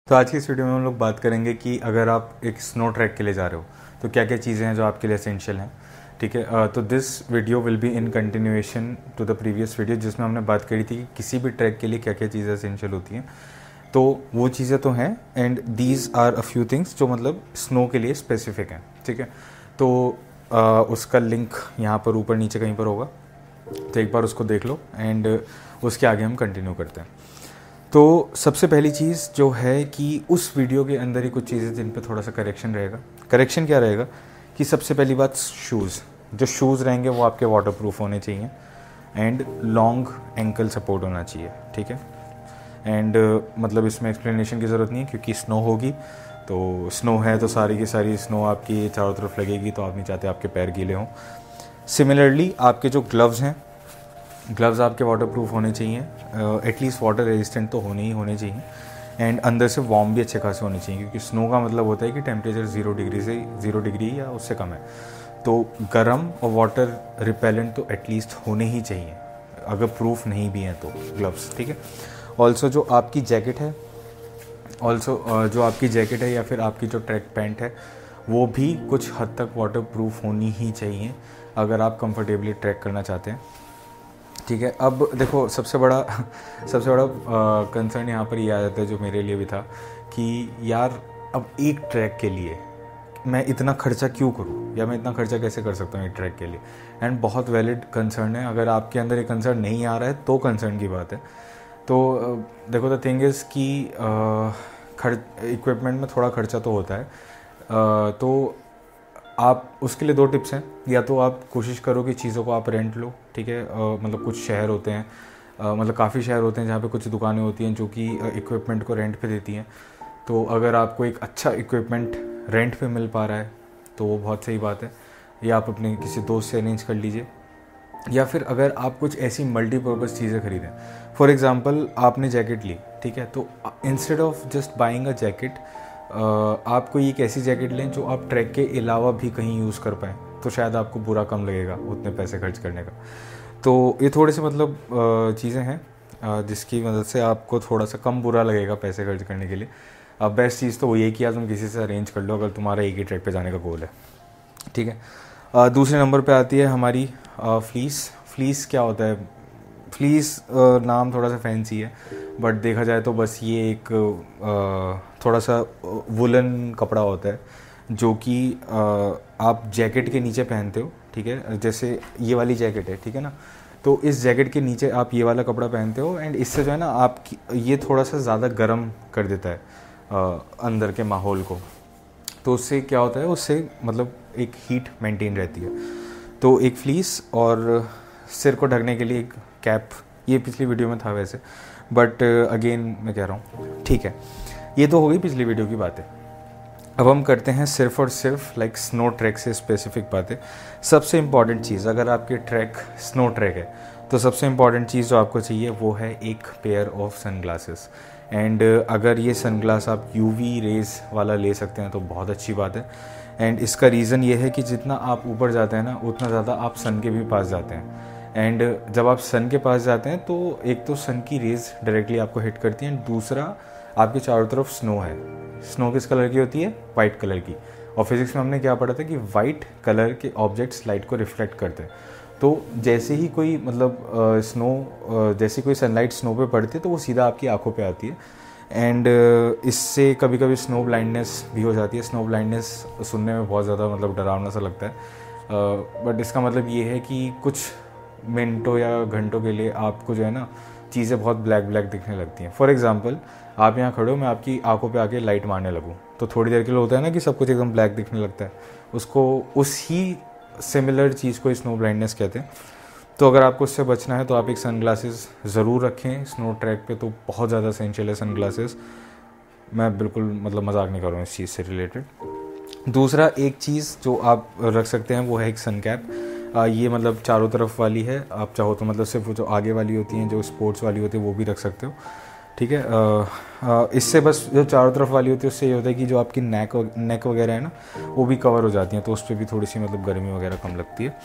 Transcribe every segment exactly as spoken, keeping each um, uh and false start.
तो आज की इस वीडियो में हम लोग बात करेंगे कि अगर आप एक स्नो ट्रैक के लिए जा रहे हो तो क्या क्या चीज़ें हैं जो आपके लिए एसेंशियल हैं। ठीक है, uh, तो this video will be in continuation to the previous video जिसमें हमने बात करी थी कि किसी भी ट्रैक के लिए क्या क्या चीज़ें एसेंशियल होती हैं। तो वो चीज़ें तो हैं and these are a few things जो मतलब स्नो के लिए स्पेसिफिक हैं। ठीक है, तो uh, उसका लिंक यहाँ पर ऊपर नीचे कहीं पर होगा, तो एक बार उसको देख लो एंड उसके आगे हम कंटिन्यू करते हैं। तो सबसे पहली चीज़ जो है कि उस वीडियो के अंदर ही कुछ चीज़ें जिन पे थोड़ा सा करेक्शन रहेगा। करेक्शन क्या रहेगा कि सबसे पहली बात, शूज़ जो शूज़ रहेंगे वो आपके वाटर प्रूफ होने चाहिए एंड लॉन्ग एंकल सपोर्ट होना चाहिए। ठीक है, एंड uh, मतलब इसमें एक्सप्लेनेशन की ज़रूरत नहीं है क्योंकि स्नो होगी, तो स्नो है तो सारी की सारी स्नो आपकी चारों तरफ लगेगी, तो आप नहीं चाहते आपके पैर गीले हों। सिमिलरली आपके जो ग्लव्स हैं, ग्लव्स आपके वाटर प्रूफ होने चाहिए, एटलीस्ट वाटर रेजिस्टेंट तो होने ही होने चाहिए एंड अंदर से वार्म भी अच्छे खासे होने चाहिए क्योंकि स्नो का मतलब होता है कि टेम्परेचर ज़ीरो डिग्री से ज़ीरो डिग्री या उससे कम है, तो गर्म और वाटर रिपेलेंट तो एटलीस्ट होने ही चाहिए, अगर प्रूफ नहीं भी हैं तो ग्लव्स। ठीक है, ऑल्सो जो आपकी जैकेट है ऑल्सो जो आपकी जैकेट है या फिर आपकी जो ट्रैक पैंट है वो भी कुछ हद तक वाटर प्रूफ होनी ही चाहिए अगर आप कंफर्टेबली ट्रैक करना चाहते हैं। ठीक है, अब देखो सबसे बड़ा सबसे बड़ा कंसर्न यहाँ पर ये आ जाता है जो मेरे लिए भी था कि यार अब एक ट्रैक के लिए मैं इतना खर्चा क्यों करूँ या मैं इतना खर्चा कैसे कर सकता हूँ एक ट्रैक के लिए। एंड बहुत वैलिड कंसर्न है, अगर आपके अंदर ये कंसर्न नहीं आ रहा है तो कंसर्न की बात है। तो देखो द थिंग इज़ कि खर्च इक्विपमेंट में थोड़ा खर्चा तो होता है, तो आप उसके लिए दो टिप्स हैं। या तो आप कोशिश करो कि चीज़ों को आप रेंट लो। ठीक है, uh, मतलब कुछ शहर होते हैं, uh, मतलब काफ़ी शहर होते हैं जहाँ पे कुछ दुकानें होती हैं जो कि इक्विपमेंट uh, को रेंट पे देती हैं। तो अगर आपको एक अच्छा इक्विपमेंट रेंट पे मिल पा रहा है तो वो बहुत सही बात है, या आप अपने किसी दोस्त से अरेंज कर लीजिए। या फिर अगर आप कुछ ऐसी मल्टीपर्पज़ चीज़ें खरीदें, फॉर एग्ज़ाम्पल आपने जैकेट ली, ठीक है, तो instead of just buying a jacket आप कोई एक ऐसी जैकेट लें जो आप ट्रैक के अलावा भी कहीं यूज़ कर पाएँ, तो शायद आपको बुरा कम लगेगा उतने पैसे खर्च करने का। तो ये थोड़े से मतलब चीज़ें हैं जिसकी मदद से आपको थोड़ा सा कम बुरा लगेगा पैसे खर्च करने के लिए। अब बेस्ट चीज़ तो वो ये किया तुम किसी से अरेंज कर लो अगर तुम्हारा एक ही ट्रैक पे जाने का गोल है। ठीक है, दूसरे नंबर पे आती है हमारी फ्लीस। फ्लीस क्या होता है? फ्लीस नाम थोड़ा सा फैंसी है बट देखा जाए तो बस ये एक थोड़ा सा वुलन कपड़ा होता है जो कि आप जैकेट के नीचे पहनते हो। ठीक है, जैसे ये वाली जैकेट है, ठीक है ना, तो इस जैकेट के नीचे आप ये वाला कपड़ा पहनते हो एंड इससे जो है ना आपकी ये थोड़ा सा ज़्यादा गर्म कर देता है अंदर के माहौल को। तो उससे क्या होता है, उससे मतलब एक हीट मेंटेन रहती है। तो एक फ्लीस और सिर को ढकने के लिए एक कैप, ये पिछली वीडियो में था वैसे, बट अगेन मैं कह रहा हूँ। ठीक है, ये तो हो गई पिछली वीडियो की बातें। अब हम करते हैं सिर्फ और सिर्फ लाइक स्नो ट्रैक से स्पेसिफिक बातें। सबसे इम्पॉर्टेंट चीज़, अगर आपके ट्रैक स्नो ट्रैक है तो सबसे इम्पॉर्टेंट चीज़ जो आपको चाहिए वो है एक पेयर ऑफ सनग्लासेस। एंड अगर ये सनग्लास आप यूवी रेज वाला ले सकते हैं तो बहुत अच्छी बात है। एंड इसका रीज़न ये है कि जितना आप ऊपर जाते हैं ना उतना ज़्यादा आप सन के भी पास जाते हैं। एंड जब आप सन के पास जाते हैं तो एक तो सन की रेज डायरेक्टली आपको हिट करती है, दूसरा आपके चारों तरफ स्नो है। स्नो किस कलर की होती है? वाइट कलर की। और फिजिक्स में हमने क्या पढ़ा था कि वाइट कलर के ऑब्जेक्ट्स लाइट को रिफ्लेक्ट करते हैं। तो जैसे ही कोई मतलब स्नो जैसे कोई सनलाइट स्नो पे पड़ती है तो वो सीधा आपकी आंखों पे आती है एंड इससे कभी कभी स्नो ब्लाइंडनेस भी हो जाती है। स्नो ब्लाइंडनेस सुनने में बहुत ज़्यादा मतलब डरावना सा लगता है, बट इसका मतलब ये है कि कुछ मिनटों या घंटों के लिए आपको जो है ना चीज़ें बहुत ब्लैक ब्लैक दिखने लगती हैं। फॉर एग्जांपल आप यहाँ खड़े हो, मैं आपकी आंखों पे आके लाइट मारने लगूँ तो थोड़ी देर के लिए होता है ना कि सब कुछ एकदम ब्लैक दिखने लगता है, उसको उसी सिमिलर चीज़ को स्नो ब्लाइंडनेस कहते हैं। तो अगर आपको उससे बचना है तो आप एक सनग्लासेस ज़रूर रखें स्नो ट्रैक पे, तो बहुत ज़्यादा एसेंशियल है सनग्लासेस। मैं बिल्कुल मतलब मजाक नहीं कर रहा हूँ इस चीज़ से रिलेटेड। दूसरा एक चीज़ जो आप रख सकते हैं वो है एक सन कैप। ये मतलब चारों तरफ वाली है, आप चाहो तो मतलब सिर्फ जो आगे वाली होती हैं जो स्पोर्ट्स वाली होती है वो भी रख सकते हो। ठीक है, आ, आ, इससे बस जो चारों तरफ वाली होती है उससे ये होता है कि जो आपकी नेक नेक वगैरह है ना वो भी कवर हो जाती हैं, तो उस पर भी थोड़ी सी मतलब गर्मी वगैरह कम लगती है।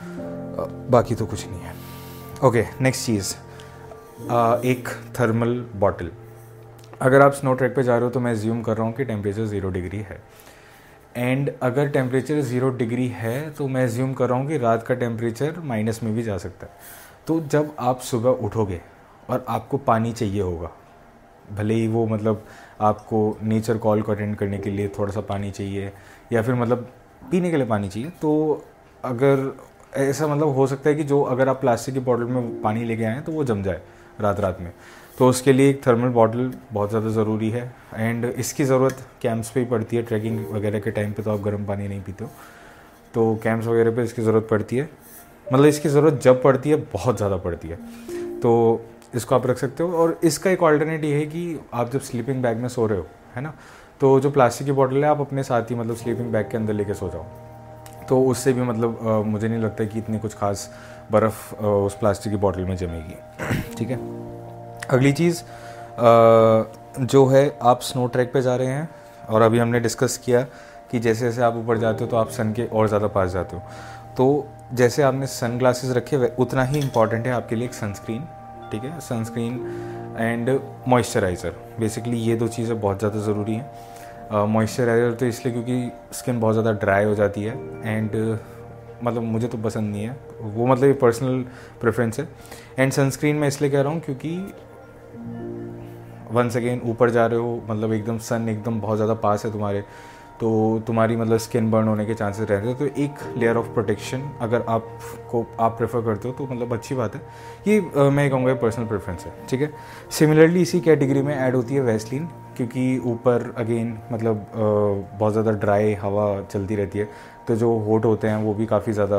आ, बाकी तो कुछ नहीं है। ओके, नेक्स्ट चीज़, एक थर्मल बॉटल। अगर आप स्नो ट्रैक पे जा रहे हो तो मैं एज्यूम कर रहा हूँ कि टेम्परेचर ज़ीरो डिग्री है, एंड अगर टेम्परेचर ज़ीरो डिग्री है तो मैं एज्यूम कर रहा हूँ कि रात का टेम्परेचर माइनस में भी जा सकता है। तो जब आप सुबह उठोगे और आपको पानी चाहिए होगा, भले ही वो मतलब आपको नेचर कॉल को अटेंड करने के लिए थोड़ा सा पानी चाहिए या फिर मतलब पीने के लिए पानी चाहिए, तो अगर ऐसा मतलब हो सकता है कि जो अगर आप प्लास्टिक की बॉटल में पानी लेके आएँ तो वो जम जाए रात रात में, तो उसके लिए एक थर्मल बॉटल बहुत ज़्यादा ज़रूरी है। एंड इसकी ज़रूरत कैंप्स पे ही पड़ती है, ट्रैकिंग वगैरह के टाइम पे तो आप गर्म पानी नहीं पीते हो, तो कैंप्स वगैरह पे इसकी ज़रूरत पड़ती है। मतलब इसकी ज़रूरत जब पड़ती है बहुत ज़्यादा पड़ती है, तो इसको आप रख सकते हो। और इसका एक ऑल्टरनेट ये है कि आप जब स्लीपिंग बैग में सो रहे हो, है ना, तो जो प्लास्टिक की बॉटल है आप अपने साथ ही मतलब स्लीपिंग बैग के अंदर लेके सो जाओ, तो उससे भी मतलब आ, मुझे नहीं लगता कि इतनी कुछ खास बर्फ़ उस प्लास्टिक की बॉटल में जमेगी। ठीक है, अगली चीज़ जो है, आप स्नो ट्रैक पे जा रहे हैं और अभी हमने डिस्कस किया कि जैसे जैसे आप ऊपर जाते हो तो आप सन के और ज़्यादा पास जाते हो, तो जैसे आपने सन ग्लासेस रखे हुए उतना ही इम्पॉर्टेंट है आपके लिए एक सनस्क्रीन। ठीक है, सनस्क्रीन एंड मॉइस्चराइज़र, बेसिकली ये दो चीज़ें बहुत ज़्यादा ज़रूरी हैं। मॉइस्चराइज़र तो इसलिए क्योंकि स्किन बहुत ज़्यादा ड्राई हो जाती है, एंड मतलब मुझे तो पसंद नहीं है वो, मतलब ये पर्सनल प्रेफरेंस है। एंड सनस्क्रीन मैं इसलिए कह रहा हूँ क्योंकि वंस अगेन ऊपर जा रहे हो, मतलब एकदम सन एकदम बहुत ज़्यादा पास है तुम्हारे, तो तुम्हारी मतलब स्किन बर्न होने के चांसेस रहते हैं, तो एक लेयर ऑफ प्रोटेक्शन अगर आपको आप प्रेफर करते हो तो मतलब अच्छी बात है। ये आ, मैं कहूँगा पर्सनल प्रेफरेंस है। ठीक है, सिमिलरली इसी कैटेगरी में ऐड होती है वैसलीन, क्योंकि ऊपर अगेन मतलब आ, बहुत ज़्यादा ड्राई हवा चलती रहती है, तो जो होठ होते हैं वो भी काफ़ी ज़्यादा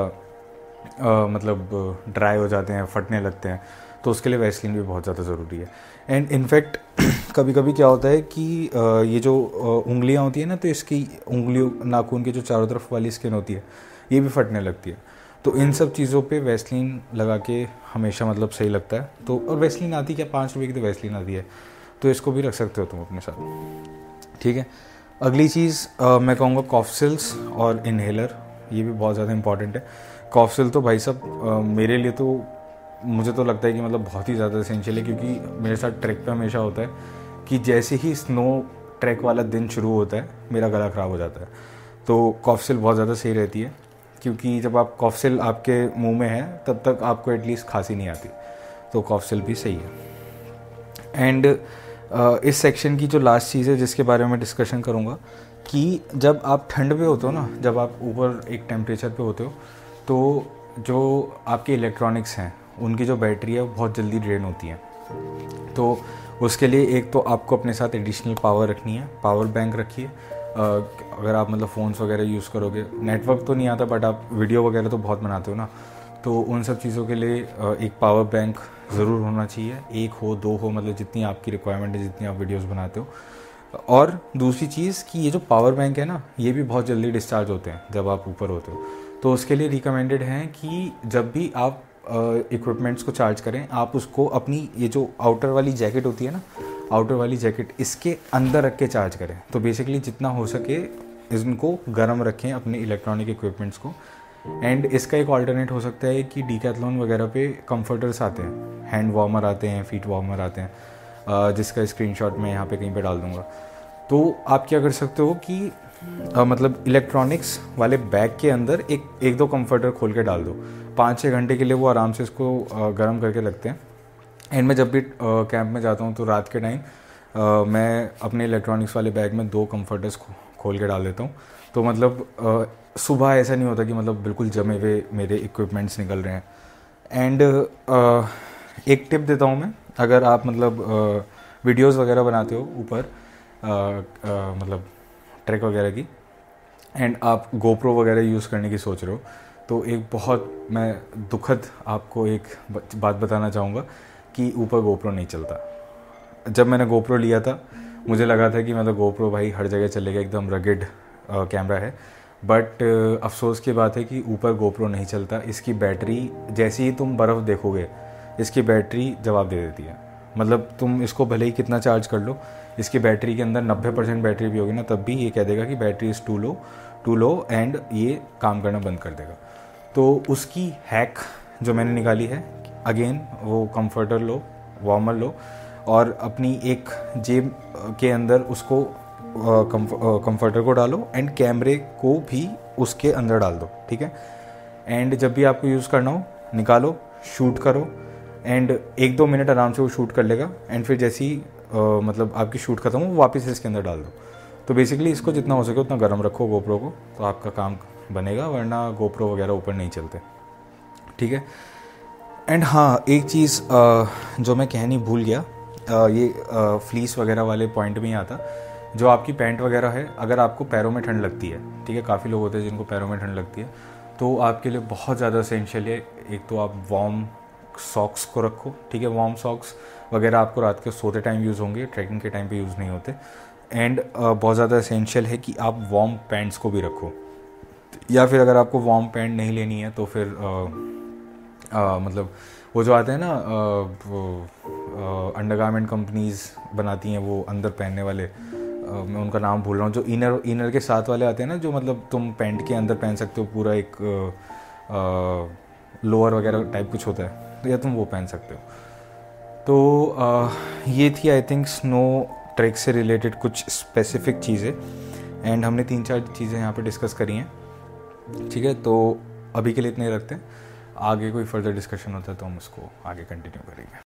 मतलब ड्राई हो जाते हैं, फटने लगते हैं, तो उसके लिए वैसलीन भी बहुत ज़्यादा ज़रूरी है। एंड इनफैक्ट कभी कभी क्या होता है कि ये जो उंगलियां होती है ना, तो इसकी उंगलियों नाखून की जो चारों तरफ वाली स्किन होती है ये भी फटने लगती है, तो इन सब चीज़ों पे वैसलीन लगा के हमेशा मतलब सही लगता है। तो और वैसलीन आती क्या, पाँच रुपये की तो वैसलीन आती है, तो इसको भी रख सकते हो तुम अपने साथ। ठीक है, अगली चीज़ मैं कहूँगा कॉफसिल्स और इन्हेलर, ये भी बहुत ज़्यादा इंपॉर्टेंट है। कॉफसिल तो भाई साहब मेरे लिए तो मुझे तो लगता है कि मतलब बहुत ही ज़्यादा एसेंशियल है, क्योंकि मेरे साथ ट्रैक पे हमेशा होता है कि जैसे ही स्नो ट्रैक वाला दिन शुरू होता है मेरा गला ख़राब हो जाता है, तो कॉफसिल बहुत ज़्यादा सही रहती है, क्योंकि जब आप कॉफसिल आपके मुंह में है तब तक आपको एटलीस्ट खांसी नहीं आती, तो कॉफसिल भी सही है। एंड इस सेक्शन की जो लास्ट चीज़ है जिसके बारे में डिस्कशन करूँगा, कि जब आप ठंड पे होते हो ना, जब आप ऊपर एक टेम्परेचर पे होते हो, तो जो आपके इलेक्ट्रॉनिक्स हैं उनकी जो बैटरी है वो बहुत जल्दी ड्रेन होती है, तो उसके लिए एक तो आपको अपने साथ एडिशनल पावर रखनी है, पावर बैंक रखिए। अगर आप मतलब फ़ोन्स वगैरह यूज़ करोगे, नेटवर्क तो नहीं आता बट आप वीडियो वगैरह तो बहुत बनाते हो ना, तो उन सब चीज़ों के लिए एक पावर बैंक ज़रूर होना चाहिए, एक हो दो हो, मतलब जितनी आपकी रिक्वायरमेंट है, जितनी आप वीडियोज़ बनाते हो। और दूसरी चीज़ कि ये जो पावर बैंक है ना, ये भी बहुत जल्दी डिस्चार्ज होते हैं जब आप ऊपर होते हो, तो उसके लिए रिकमेंडेड है कि जब भी आप इक्विपमेंट्स uh, को चार्ज करें, आप उसको अपनी ये जो आउटर वाली जैकेट होती है ना, आउटर वाली जैकेट इसके अंदर रख के चार्ज करें। तो बेसिकली जितना हो सके इनको गर्म रखें अपने इलेक्ट्रॉनिक इक्विपमेंट्स को। एंड इसका एक ऑल्टरनेट हो सकता है कि डीकैथलॉन वगैरह पे कंफर्टर्स आते हैं, हैंड वार्मर आते हैं, फीट वार्मर आते हैं, uh, जिसका स्क्रीनशॉट मैं यहाँ पे कहीं पे डाल दूँगा। तो आप क्या कर सकते हो कि आ, मतलब इलेक्ट्रॉनिक्स वाले बैग के अंदर एक एक दो कंफर्टर खोल के डाल दो, पाँच छः घंटे के लिए वो आराम से इसको गर्म करके रखते हैं। एंड मैं जब भी कैंप में जाता हूँ तो रात के टाइम मैं अपने इलेक्ट्रॉनिक्स वाले बैग में दो कंफर्टर्स खोल के डाल देता हूँ, तो मतलब आ, सुबह ऐसा नहीं होता कि मतलब बिल्कुल जमे हुए मेरे इक्विपमेंट्स निकल रहे हैं। एंड एक टिप देता हूँ मैं, अगर आप मतलब वीडियोज़ वगैरह बनाते हो ऊपर मतलब ट्रैक वगैरह की, एंड आप गोप्रो वगैरह यूज़ करने की सोच रहे हो, तो एक बहुत मैं दुखद आपको एक बात बताना चाहूँगा कि ऊपर गोप्रो नहीं चलता। जब मैंने गोप्रो लिया था मुझे लगा था कि मतलब गोप्रो भाई हर जगह चलेगा, एकदम रगेड कैमरा है, बट अफसोस की बात है कि ऊपर गोप्रो नहीं चलता। इसकी बैटरी जैसे ही तुम बर्फ़ देखोगे इसकी बैटरी जवाब दे देती है, मतलब तुम इसको भले ही कितना चार्ज कर लो, इसकी बैटरी के अंदर नब्बे परसेंट बैटरी भी होगी ना, तब भी ये कह देगा कि battery is too low too low and ये काम करना बंद कर देगा। तो उसकी हैक जो मैंने निकाली है, अगेन वो कंफर्टर लो, वार्मर लो, और अपनी एक जेब के अंदर उसको कंफर्टर को डालो एंड कैमरे को भी उसके अंदर डाल दो, ठीक है। एंड जब भी आपको यूज़ करना हो निकालो, शूट करो एंड एक दो मिनट आराम से वो शूट कर लेगा एंड फिर जैसी मतलब आपकी शूट खत्म हो वापस इसके अंदर डाल दो। तो बेसिकली इसको जितना हो सके उतना गर्म रखो गोप्रो को, तो आपका काम बनेगा, वरना गोप्रो वगैरह ऊपर नहीं चलते, ठीक है। एंड हाँ, एक चीज़ जो मैं कहनी भूल गया, ये फ्लीस वगैरह वाले पॉइंट में ही आता, जो आपकी पैंट वगैरह है, अगर आपको पैरों में ठंड लगती है, ठीक है, काफ़ी लोग होते हैं जिनको पैरों में ठंड लगती है, तो आपके लिए बहुत ज़्यादा एसेंशियल है, एक तो आप वार्म सॉक्स को रखो, ठीक है। वार्म सॉक्स वगैरह आपको रात के सोते टाइम यूज़ होंगे, ट्रैकिंग के टाइम पे यूज़ नहीं होते। एंड uh, बहुत ज़्यादा एसेंशियल है कि आप वार्म पैंट्स को भी रखो, या फिर अगर आपको वार्म पैंट नहीं लेनी है तो फिर uh, uh, मतलब वो जो आते हैं ना uh, वो अंडरगारमेंट कंपनीज बनाती हैं वो अंदर पहनने वाले, uh, मैं उनका नाम भूल रहा हूँ, जो इनर इनर के साथ वाले आते हैं ना, जो मतलब तुम पैंट के अंदर पहन सकते हो, पूरा एक लोअर uh, uh, वगैरह टाइप कुछ होता है, तो या तुम वो पहन सकते हो। तो uh, ये थी आई थिंक स्नो ट्रैक से रिलेटेड कुछ स्पेसिफिक चीज़ें, एंड हमने तीन चार चीज़ें यहाँ पे डिस्कस करी हैं, ठीक है। तो अभी के लिए इतने ही रखते हैं, आगे कोई फर्दर डिस्कशन होता है तो हम उसको आगे कंटिन्यू करेंगे।